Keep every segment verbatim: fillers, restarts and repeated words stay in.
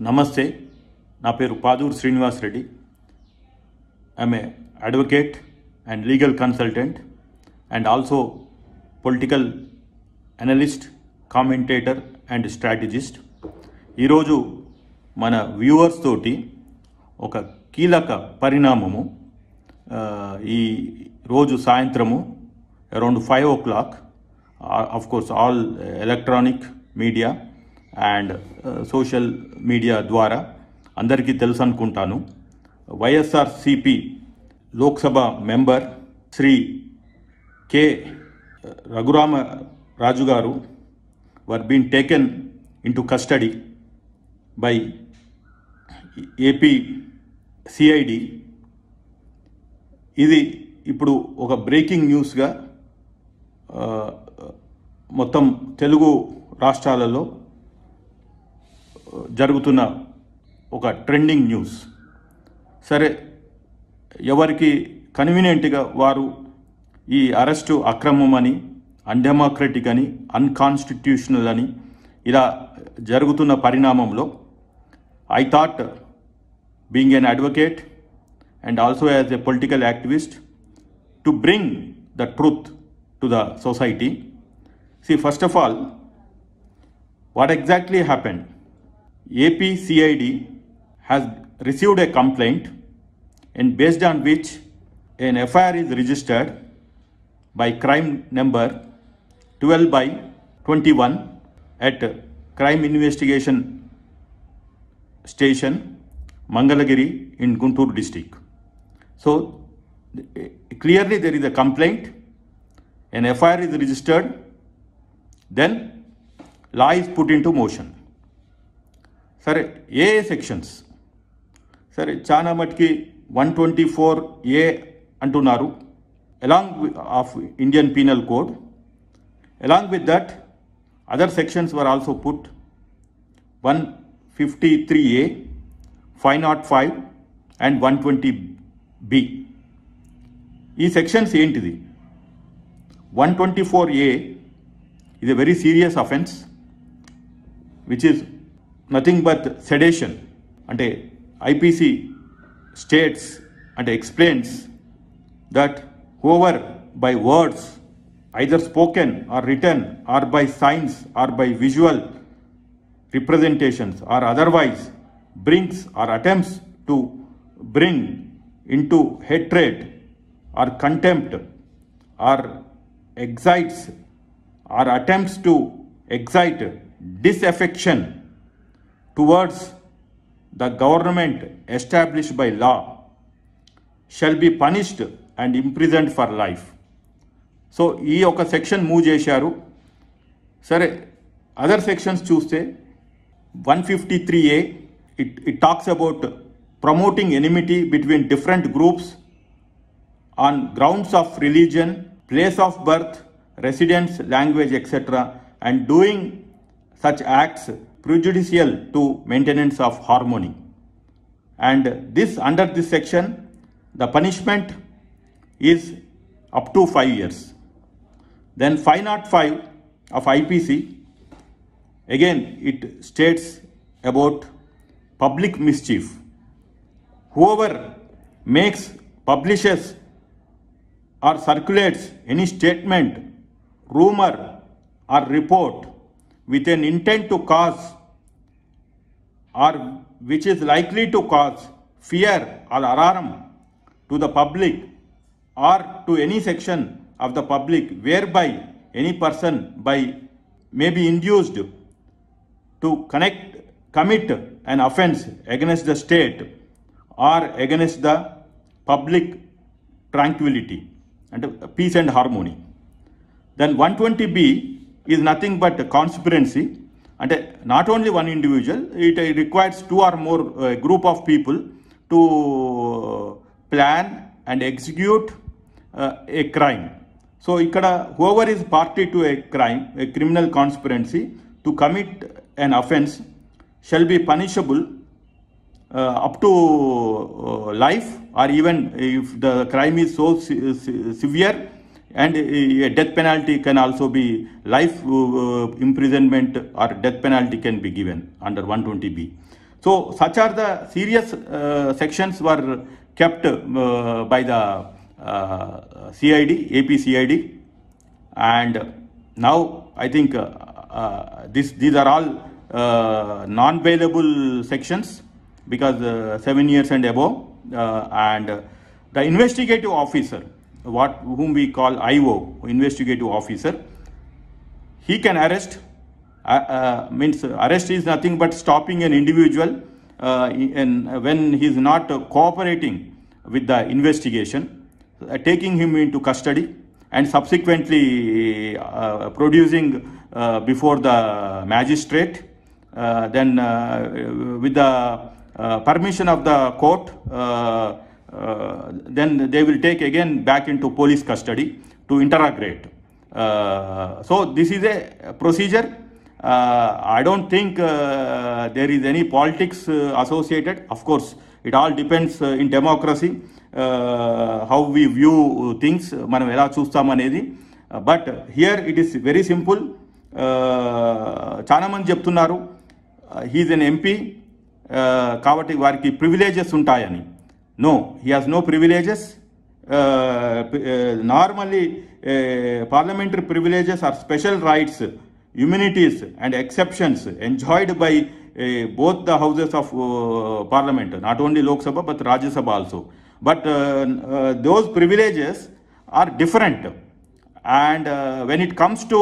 నమస్తే, నా పేరు Padur Srinivas Reddy. I'm a advocate and legal consultant and also political analyst, commentator and strategist. ఈరోజు మన వ్యూవర్స్ తోటి ఒక కీలక పరిణామము ఈ రోజు సాయంత్రము around five oh clock of course all electronic media and social media ద్వారా అందరికీ తెలుసు అనుకుంటాను. వైఎస్ఆర్సిపి లోక్సభ మెంబర్ శ్రీ కె రఘురామరాజు గారు వర్ been taken into custody by AP CID. ఇది ఇప్పుడు ఒక బ్రేకింగ్ న్యూస్గా మొత్తం తెలుగు రాష్ట్రాలలో జరుగుతున్న ఒక ట్రెండింగ్ న్యూస్. సరే, ఎవరికి కన్వీనియంట్గా వారు ఈ అరెస్టు అక్రమం అని, అన్డెమోక్రటిక్ అని, అన్కాన్స్టిట్యూషనల్ అని ఇలా జరుగుతున్న పరిణామంలో I thought, being an advocate and also as a political activist, to bring the truth to the society. See, first of all, what exactly happened? A P C I D has received a complaint, and based on which an F I R is registered by crime number twelve by twenty-one at Crime Investigation Station, Mangalagiri in Guntur district. So clearly there is a complaint, an F I R is registered, then law is put into motion. Sir, A sections, sir, చాలా మటుకి one twenty-four A అంటున్నారు along with of Indian Penal Code. Along with that, other sections were also put, one fifty-three A, five oh five and one twenty B. ఈ sections ఏంటిది? one twenty-four A is a very serious offense which is nothing but sedition. అంటే I P C states and explains that whoever by words, either spoken or written or by signs or by visual representations or otherwise brings or attempts to bring into hatred or contempt or excites or attempts to excite disaffection towards the government established by law shall be punished and imprisoned for life. So ఈ ఒక section move చేశారు. సరే, other sections చూస్తే one fifty-three A, it it talks about promoting enmity between different groups on grounds of religion, place of birth, residence, language, et cetera, and doing such acts prejudicial to maintenance of harmony. And this, under this section, the punishment is up to five years. Then five oh five of I P C, again it states about public mischief. Whoever makes, publishes or circulates any statement, rumor or report with an intent to cause or which is likely to cause fear or alarm to the public or to any section of the public, whereby any person by may be induced to connect, commit an offense against the state or against the public tranquility and peace and harmony. Then one twenty B is nothing but conspiracy, and not only one individual, it requires two or more uh, group of people to plan and execute uh, a crime. So ikkada whoever is party to a crime, a criminal conspiracy to commit an offense shall be punishable uh, up to uh, life, or even if the crime is so se- se- severe, and a death penalty can also be, life uh, imprisonment or death penalty can be given under one twenty B. So So such are the serious uh, sections were kept uh, by the uh, C I D, A P C I D, and now I think uh, uh, this these are all uh, non-bailable sections because uh, seven years and above, uh, and uh, the investigative officer, what whom we call I O, investigative officer, he can arrest. Uh, uh, means arrest is nothing but stopping an individual uh, in, when he is not uh, cooperating with the investigation, uh, taking him into custody, and subsequently uh, producing uh, before the magistrate. Uh, then uh, with the uh, permission of the court, uh, uh, then they will take again back into police custody to interrogate. Uh, so this is a procedure. Uh, I don't think uh, there is any politics uh, associated. Of course, it all depends uh, in democracy uh, how we view things. Manam ela chustam anedi. But here it is very simple. Chana mandi cheptunnaru he is an M P kabatti variki privileges untayani. No, he has no privileges. Uh, uh, normally uh, parliamentary privileges are special rights, immunities and exceptions enjoyed by uh, both the houses of uh, parliament, not only Lok Sabha but Rajya Sabha also. But uh, uh, those privileges are different, and uh, when it comes to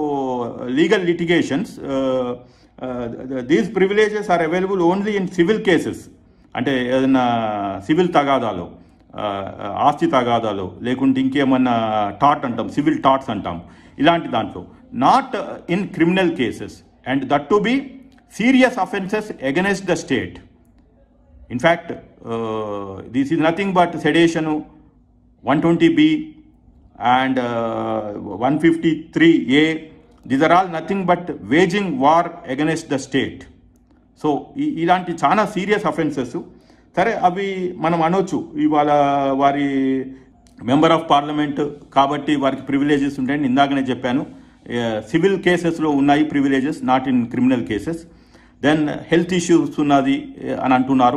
legal litigations, uh, uh, these privileges are available only in civil cases, and uh, civil tagadalo, ఆస్తి తగాదాలు లేకుంటే ఇంకేమన్నా taught అంటాం, civil touts అంటాం, ఇలాంటి దాంట్లో, not in criminal cases, and that to be serious offences against the state. In fact this is nothing but sedition, one twenty B and one fifty three A, these are all nothing but waging war against the state. So ఇలాంటి చాలా serious offences. సరే, అవి మనం అనొచ్చు, ఇవాళ వారి member of parliament కాబట్టి వారికి ప్రివిలేజెస్ ఉంటాయని ఇందాకనే చెప్పాను. సివిల్ కేసెస్లో ఉన్నాయి privileges, not in criminal cases. Then health issues ఉన్నది అని అంటున్నారు.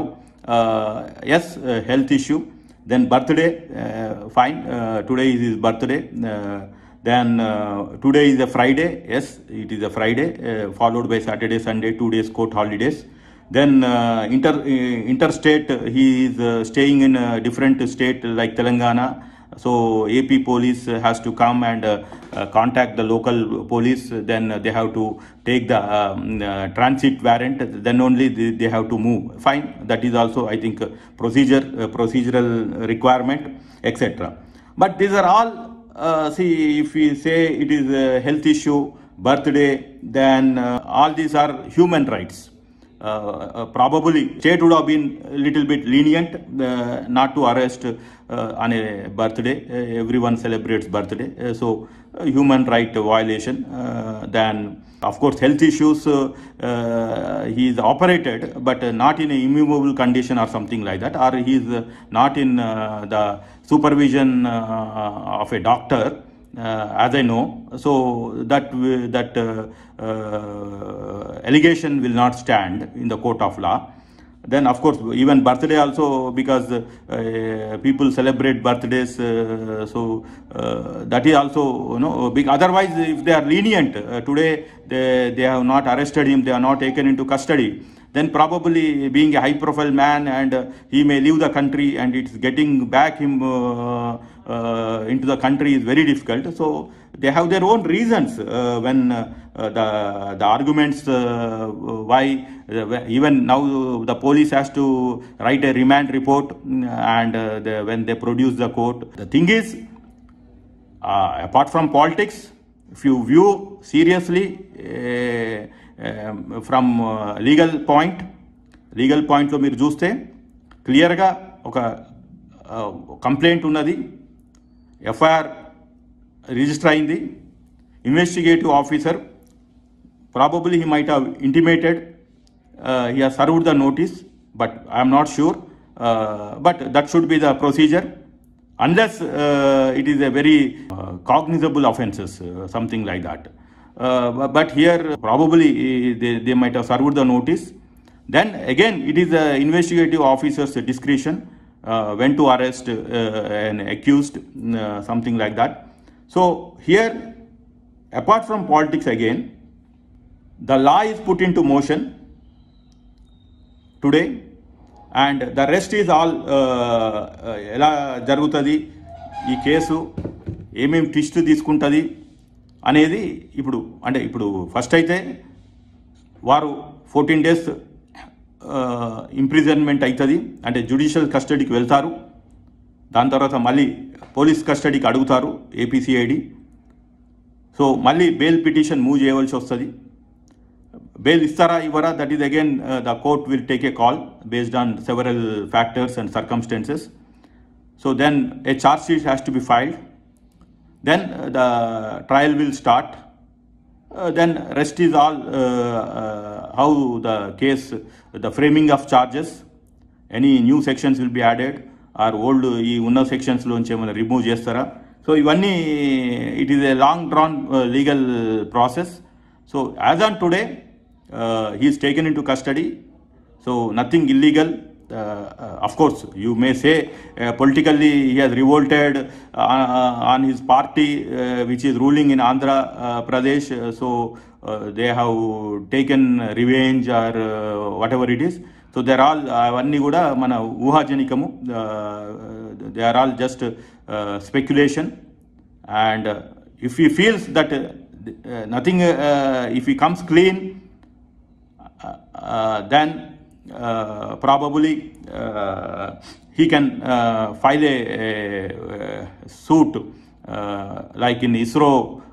Yes, health issue. Then birthday, fine, today is his birthday. Then today is a Friday, yes it is a Friday, followed by Saturday, Sunday, two days court holidays. Then uh, inter uh, interstate, uh, he is uh, staying in a different state like Telangana, so A P police has to come and uh, uh, contact the local police. Then uh, they have to take the um, uh, transit warrant, then only they, they have to move. Fine, that is also I think uh, procedure uh, procedural requirement, etc. But these are all uh, see, if we say it is a health issue, birthday, then uh, all these are human rights. Uh, uh, probably state would have been a little bit lenient uh, not to arrest uh, on a birthday. Uh, everyone celebrates birthday, uh, so uh, human right violation. Uh, then of course health issues, uh, uh, he is operated but uh, not in a immovable condition or something like that, or he is uh, not in uh, the supervision uh, of a doctor. Uh, as I know, so that that uh, uh, allegation will not stand in the court of law. Then of course even birthday also, because uh, people celebrate birthdays, uh, so uh, that is also, you know, big. Otherwise, if they are lenient, uh, today they they have not arrested him, they are not taken into custody, then probably being a high profile man, and uh, he may leave the country, and it's getting back him uh, uh, into the country is very difficult. So they have their own reasons uh, when uh, the the arguments uh, why uh, even now the police has to write a remand report, and uh, the, when they produce the court. The thing is, uh, apart from politics, if you view seriously uh, um, from uh, legal point, legal point lo meer chuste clear ga oka uh, complaint unnadi, F I R register ayindi, investigative officer probably he might have intimated, uh, he has served the notice, but I am not sure, uh, but that should be the procedure, unless uh, it is a very uh, cognizable offenses, uh, something like that. Uh, but here probably they, they might have served the notice, Then again, it is the investigative officer's discretion uh, when to arrest uh, an accused, uh, something like that. So here, apart from politics again, the law is put into motion today, and the rest is all ఎలా జరుగుతుంది, ఈ case ఏమేమి twist తీసుకుంటుంది అనేది ఇప్పుడు అంటే ఇప్పుడు first అయితే వారు ఫోర్టీన్ డేస్ ఇంప్రిజన్మెంట్ అవుతుంది, అంటే జ్యుడిషియల్ కస్టడీకి వెళ్తారు. దాని తర్వాత మళ్ళీ పోలీస్ కస్టడీకి అడుగుతారు ఏపీసీఐడి. సో మళ్ళీ బెయిల్ పిటిషన్ మూవ్ చేయవలసి వస్తుంది. Bail istara ivara, that is again uh, the court will take a call based on several factors and circumstances. So then a charge sheet has to be filed. Then uh, the trial will start. Uh, then rest is all uh, uh, how the case, the framing of charges, any new sections will be added or old ee unna sections lonche emana remove chestara. So ivanni it is a long drawn uh, legal process. So as on today, Uh, he is taken into custody, so nothing illegal. Uh, uh, of course, you may say uh, politically he has revolted uh, on his party uh, which is ruling in Andhra uh, Pradesh, uh, so uh, they have taken revenge or uh, whatever it is. So they are all avanni kuda mana uhajanikamu, they are all just uh, speculation. And uh, if he feels that uh, nothing, uh, if he comes clean, Uh, uh, then uh, probably uh, he can uh, file a, a, a suit uh, like in ISRO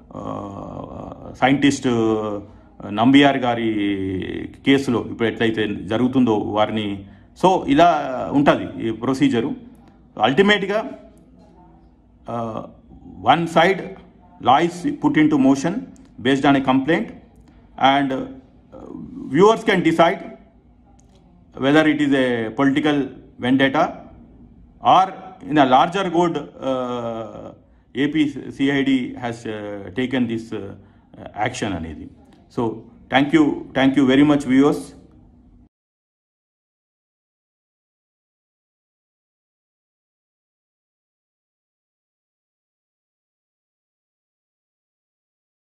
uh, scientist uh, Nambiar gari కేసులో ఇప్పుడు ఎట్లయితే జరుగుతుందో వారిని. So ఇలా ఉంటుంది ఈ procedure. అల్టిమేట్గా one side law is put in to motion based on a complaint, and viewers can decide whether it is a political vendetta or in a larger good uh, A P C I D has uh, taken this uh, action anedi. So thank you, thank you very much viewers.